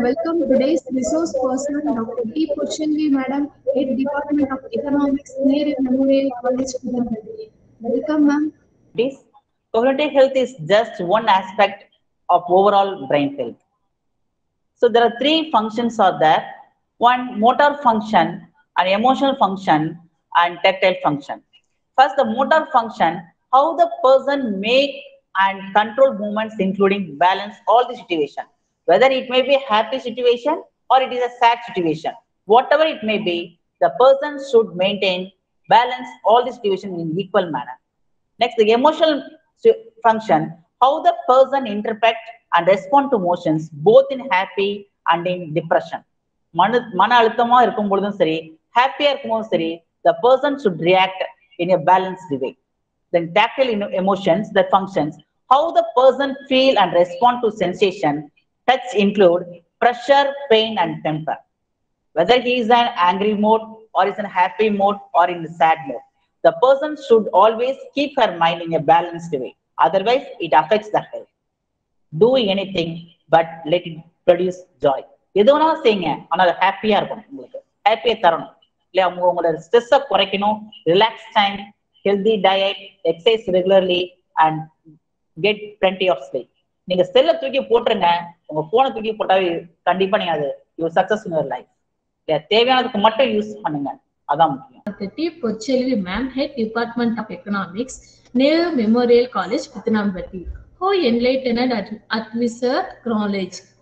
welcome today's resource person, Dr. T. Puchengi, Madam, Head Department of Economics, Nehru Memorial College, Pudanpalli. Welcome, ma'am. This cognitive health is just one aspect of overall brain health. So there are three functions are there. One, motor function, an emotional function, and tactile function. First, the motor function, how the person make and control movements, including balance all the situation. Whether it may be a happy situation or it is a sad situation. Whatever it may be, the person should maintain balance all the situation in equal manner. Next, the emotional function, how the person interpret and respond to emotions both in happy and in depression. மன அழுத்தமா இருக்கும் பொழுதும் சரி, ஹாப்பியா இருக்கும்போதும் சரி, the person should react in a balanced way. Then tactile emotions, that functions, how the person feel and respond to sensation. Touch include pressure, pain, and temper. Whether he is in angry mode or is in happy mode or in sad mode, the person should always keep her mind in a balanced way. Otherwise, it affects the health. Do anything but let it produce joy. எது வேணாலும் செய்யுங்க, ஆனால் அது ஹாப்பியா இருக்கும். உங்களுக்கு ஹாப்பியா தரணும் இல்லையா? உங்களோட ஸ்ட்ரெஸ்ஸை குறைக்கணும். Relax time, healthy diet, exercise regularly and get plenty of sleep. நீங்க செல்லை தூக்கி போட்டுருங்க, உங்க போனை தூக்கி போட்டாவே கண்டிப்பா நீங்க அது you success in your life. தேவையானதுக்கு மட்டும் யூஸ் பண்ணுங்க, அதான் முக்கியம். Dr. T. Puchengi, ma'am, Head Department of Economics, Nehru Memorial College, Pudanpalli. Who enlightened and administered knowledge?